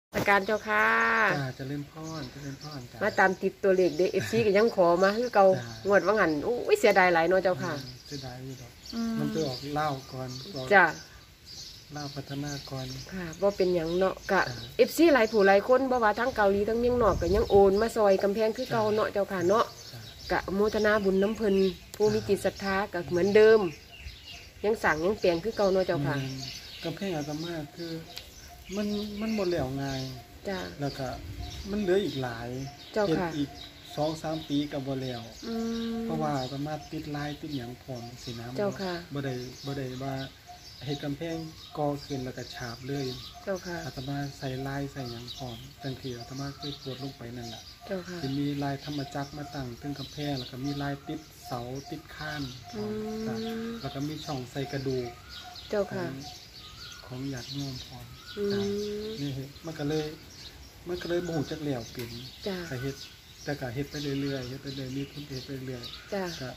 อาการเจ้าค่ะจะเล่นพ่อนมาตามติดตัวเลขเด็กFCก็ยังขอมาคือเก่างวดว่างั้นอุ้ยเสียดายหลายเนาะเจ้าค่ะเสียดายอยู่ดอกมันจะออกเล่าก่อนจ้ะเล่าพัฒนาก่อนค่ะบ่เป็นหยังเนาะกะ FC หลายผู้หลายคนบ่ว่าทั้งเกาหลีทั้งเมืองนอกก็ยังโอนมาซอยกำแพงคือเก่าเนาะเจ้าค่ะเนาะกะโมทนาบุญน้ำเพิ่นผู้มีจิตศรัทธาก็เหมือนเดิมยังสั่งยังเปลี่ยนคือเก่าเนาะเจ้าค่ะกำแพงอาตมาคือมันหมดแล้วง่ายจ้ะแล้วก็มันเหลืออีกหลายเจ้าค่ะอีก 2-3 ปีก็บ่แล้วเพราะว่าอาตมาติดลายติดหยังพร้อมสิน้ำเจ้าค่ะบ่ได้ว่าเฮ็ดกำแพงก่อขึ้นแล้วก็ฉาบเลยเจ้าค่ะอาตมาใส่ลายใส่หยังพร้อมจังซี่อาตมาเคยปวดลงไปนั่นแหละเจ้าค่ะจะมีลายธรรมจักรมาตั้งตึ้งกำแพงแล้วก็มีลายติดเสาติดข้านแล้วก็มีช่องใส่กระดูกเจ้าค่ะของหยาดโยมพร้อมนี่มันก็เลยบ่ฮู้จักแล้วเป็นก็เฮ็ดแต่ก็เฮ็ดไปเรื่อยๆเฮ็ดไปเรื่อยมีทุนเฮ็ดไปเรื่อยจ้ะก็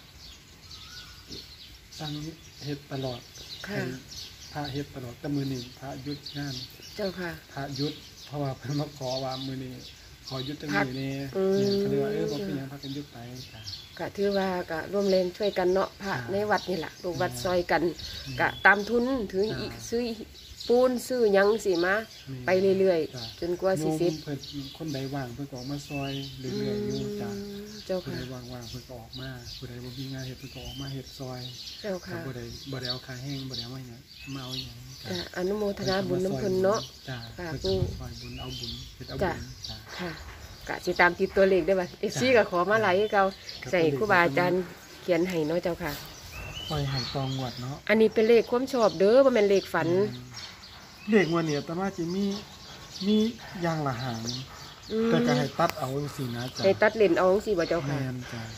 ตั้งเฮ็ดตลอดค่ะพระเฮ็ดตลอดแต่มื้อนี้พระหยุดงานเจ้าค่ะพระหยุดเพราะว่าเพิ่นมาขอว่ามื้อนี้ขอหยุดจังมื้อนี้ก็เลยว่าบ่เป็นหยังพากันหยุดไปจ้ะก็ถือว่าก็ร่วมแรงช่วยกันเนาะพระในวัดนี่แหละลูกวัดซอยกันก็ตามทุนถือซื้อปูนซื้อยังสิมาไปเรื่อยๆจนกว่าสิเสร็จเพิ่นคนใดว่างเพิ่นก็ออกมาซอยเรื่อยๆอยู่จ้ะเจ้าค่ะผู้ใดว่างๆเพิ่นก็ออกมาผู้ใดบ่มีงานเฮ็ดเพิ่นก็ออกมาเฮ็ดซอยเจ้าค่ะบ่ได้เอาค่าแห้งบ่ได้เอาหยังมาเอาหยังจ้ะอนุโมทนาบุญน้ำเพิ่นเนาะค่ะผู้ซอยบุญเอาบุญเฮ็ดเอาบุญจ้ะค่ะก็สิตามติดตัวเลขได้บ่FCก็ขอมาหลายเก่าใส่ครูบาอาจารย์เขียนให้เนาะเจ้าค่ะปล่อยให้ตองวดเนาะอันนี้เป็นเลขความชอบเด้อบ่แม่นเลขฝันเลขวันนี้อาตมาสิมีอย่างละหางแต่ก็ให้ตัดเอาจังซี่นะจ้ะให้ตัดเลนเอาจังซี่บ่เจ้าค่ะแม่นจ้ะ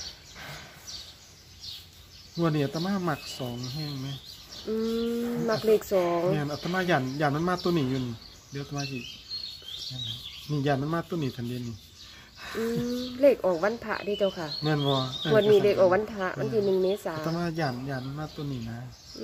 วันนี้อาตมามัก2แห้งมั้ยมักเลข2 แม่นอาตมาย่านมันมาตัวนี้อยู่นี่เดี๋ยวอาตมาสินี่ย่านมันมาตัวนี้ทันเด่นนี่เลขออกวันพระดิเจ้าค่ะแม่นบ่วันนี้เลขออกวันพระวันที่1 เมษายนอาตมาย่านมันมาตัวนี้นะ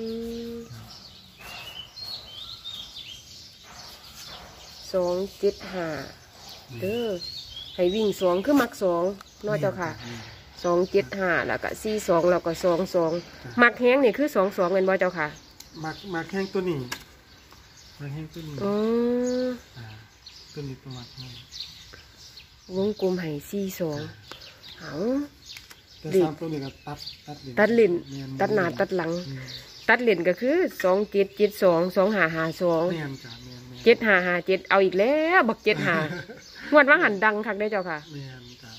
275เด้อให้วิ่ง2คือมัก2เนาะเจ้าค่ะ275แล้วก็42แล้วก็22มักแฮงนี่คือ22แม่นบ่เจ้าค่ะมักแฮงตัวนี้มักแฮงตัวนี้ตัวนี้ตัวมักวงกลมให้42เอาแต่3ตัวนี้ก็ตัดลิ้นตัดหน้าตัดหลังตัดลิ้นก็คือ2772 2552 แม่นจ้ะแม่น 7557เอาอีกแล้วบัก75งวดว่าหันดังคักได้เจ้าค่ะแม่นจ้ะ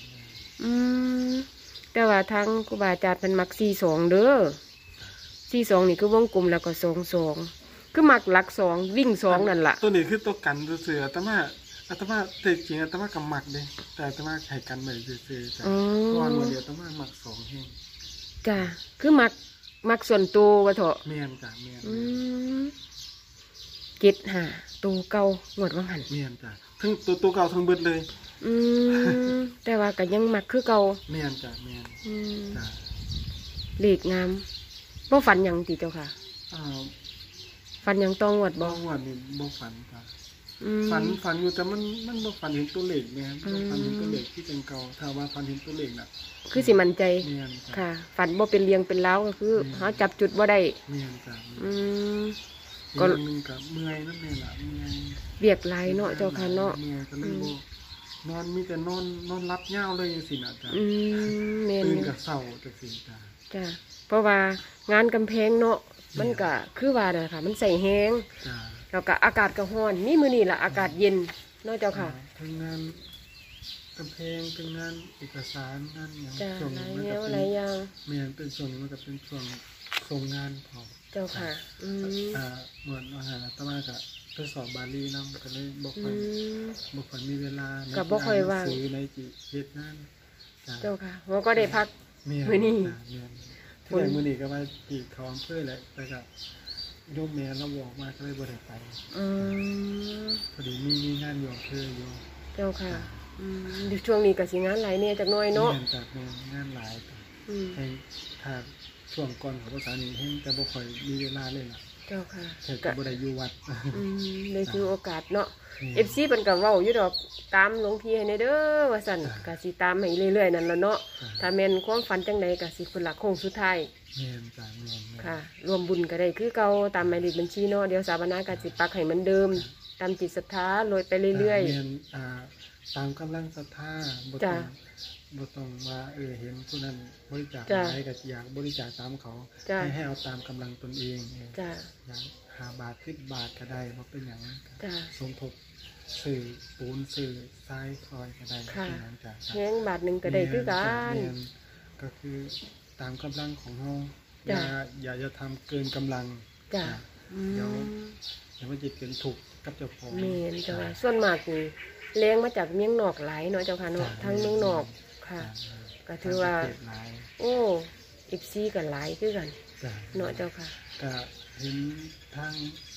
แต่ว่าทางครูบาอาจารย์เพิ่นมัก42เด้อ42นี่คือวงกลมแล้วก็22คือมักหลัก2วิ่ง2นั่นล่ะตัวนี้คือตัวกันซื่อๆอาตมาแต่จริงอาตมาก็มักเด้แต่อาตมาให้กันไว้ซื่อๆจ้ะเพราะว่าวันเดียวอาตมามัก2แห่งจ้ะคือมักส่วนตัวว่าเถาะแม่นจ้ะแม่น 75ตัวเก่างวดว่าหั่นแม่นจ้ะทั้งตัวเก่าทั้งเบิดเลยแต่ว่าก็ยังมักคือเก่าแม่นจ้ะแม่นจ้ะเลขงามบ่ฝันหยังติเจ้าค่ะฝันหยังต้องงวดบ่งวดนี่บ่ฝันจ้ะฝันอยู่แต่มันบ่ฝันเห็นตัวเลขแม่นบ่ฝันเห็นตัวเลขที่เป็นเก่าถ้าว่าฝันเห็นตัวเลขน่ะคือสิมั่นใจค่ะฝันบ่เป็นเรียงเป็นร้าวก็คือหาจับจุดบ่ได้แม่นจ้ะก็นึงก็เมื่อยนั่นแหละเมื่อยเบียกหลายเนาะเจ้าค่ะเนาะเมื่อยก็เลยบ่นอนมีแต่นอนรับยาวเลยจังซี่น่ะจ้ะแม่นตื่นก็เช้าจังซี่จ้ะเพราะว่างานกำแพงเนาะมันก็คือว่าน่ะค่ะมันใส่แฮงแล้วก็อากาศก็ร้อนนี่มื้อนี้ล่ะอากาศเย็นเนาะเจ้าค่ะทั้งงานกำแพงทั้งงานเอกสารงานหยังช่วงนี้มันก็เป็นหลายอย่างแม่นเป็นช่วงนี้มันก็เป็นช่วงส่งงานพอเจ้าค่ะเหมือนอาหารอาตมาก็ไปสอบบาลีนำก็เลยบ่ค่อยมีเวลาก็บ่ค่อยว่างซื้อในจิเฮ็ดงานเจ้าค่ะเราก็ได้พักมื้อนี้ที่ได้มื้อนี้ก็ว่าปีเขาอำเภอแหละแต่ก็โยมแม่เราบอกมาก็เลยบ่ได้ไปพอดีมีงานอยู่อำเภออยู่เจ้าค่ะช่วงนี้ก็สิงานหลายเนี่ยจักหน่อยเนาะจากงานหลายให้ถ้าช่วงก่อนของภาษานี้ให้แต่บ่ค่อยมีเวลาเลยล่ะเจ้าค่ะแค่ก็บ่ได้อยู่วัดได้ถือโอกาสเนาะ FC เพิ่นก็เว้าอยู่ดอกตามหลวงพี่ให้แน่เด้อว่าซั่นก็สิตามให้เรื่อยๆนั่นล่ะเนาะถ้าแม่นความฝันจังไดก็สิเพิ่นละโค้งสุดท้ายแม่นจ้ะแม่นค่ะรวมบุญก็ได้คือเก่าตามหมายเลขบัญชีเนาะเดี๋ยวสถาปนาก็สิปักให้เหมือนเดิมตามจิตศรัทธาโรยไปเรื่อยแม่นตามกำลังศรัทธาบ่ต้องว่าเห็นผู้นั้นบริจาคอะไรก็อยากบริจาคตามเขาให้เอาตามกำลังตนเองอย่าง5 บาท10 บาทก็ได้บ่เป็นหยังสมทบสื่อปูนสื่อทรายคอยก็ได้เป็นหยังจ้ะแฮงบาทนึงก็ได้คือกันก็คือตามกำลังของเฮาอย่าจะทำเกินกำลังเดี๋ยวมันจะเกินถูกกับเจ้าของแม่นจ้ะส่วนมากนี่แรงมาจากเมืองนอกหลายเนาะเจ้าค่ะเนาะทั้งเมืองนอกค่ะก็ถือว่าโอ้FCก็หลายคือกันเนาะเจ้าค่ะก็เห็นทาง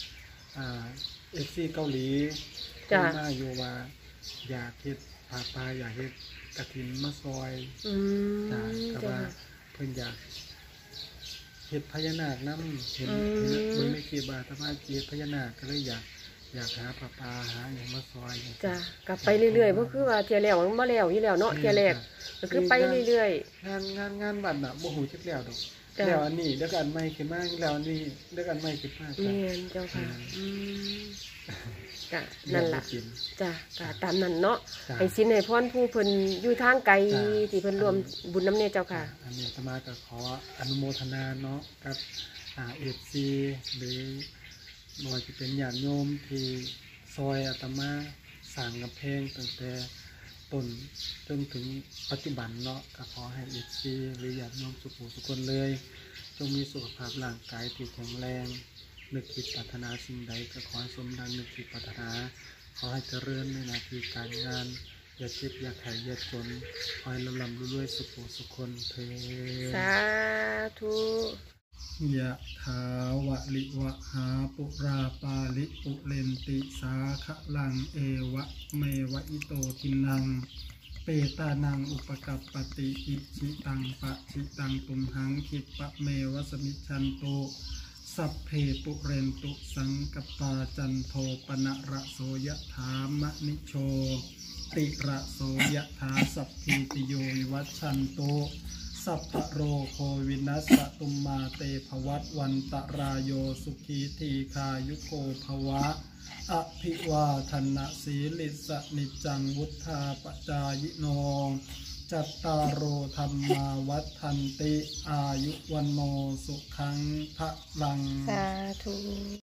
FC เกาหลีมาอยู่ว่าอยากเฮ็ดผ้าป่าอยากเฮ็ดกฐินมาซอยก็ว่าเพิ่นอยากเฮ็ดพญานาคนำเห็นเบิ่งในคลิปว่าถ้าว่าเฮ็ดพญานาคก็เลยอยากหาผ้าป่าหาหยังมาซอยจ้ะกลับไปเรื่อยๆบ่คือว่าเที่ยแล้วมันบ่แล้วอยู่แล้วเนาะเที่ยแรกก็คือไปเรื่อยๆงานบัดน่ะบ่ฮู้จักแล้วดอกแล้วอันนี้เดี๋ยวกันใหม่ขึ้นมาแล้วอันนี้เดี๋ยวกันใหม่ขึ้นมาแม่นเจ้าค่ะก็นั่นล่ะจ้ะก็ตามนั้นเนาะให้สินให้พรผู้เพิ่นอยู่ทางไกลที่เพิ่นร่วมบุญนำเนี่ยเจ้าค่ะอันนี้อาตมาก็ขออนุโมทนาเนาะกับFC หรือบ่ว่าจะเป็นญาติโยมที่ซอยอาตมาสร้างกำแพงตั้งแต่ต้นจนถึงปัจจุบันเนาะก็ขอให้ FC หรือญาติโยมทุกคนเลยจงมีสุขภาพร่างกายที่แข็งแรงนึกคิดปรารถนาสิ่งใดก็ขอให้สมดังนึกคิดปรารถนาขอให้เจริญในหน้าที่การงานอย่าเจ็บอย่าไข้อย่าจนขอให้ร่ำรวยสุขคนเถิดสาธุยะถาวะลิวะหาปุราปาลิปุเรนติสาคะลังเอวะเมวะอิโตทินังเปตานังอุปกัปปติอิชิตังปะชิตังตุมหังคิปะเมวะสมิชันโตสัพเพปุเรนตุสังกปาจันโทปนะระโสยะถามะนิโชติระโสยะถาสัพพิติโยวิวัชชันโตสัพพะโรโควินัสสตุมมาเตภวัตวันตรายโยสุขีทีคายุโกภวะอภิวาทนะสีลิสนิจังวุธาปจายโนจัตตารโอธรรมาวัฏันติอายุวันโนสุขังพะลังสาธุ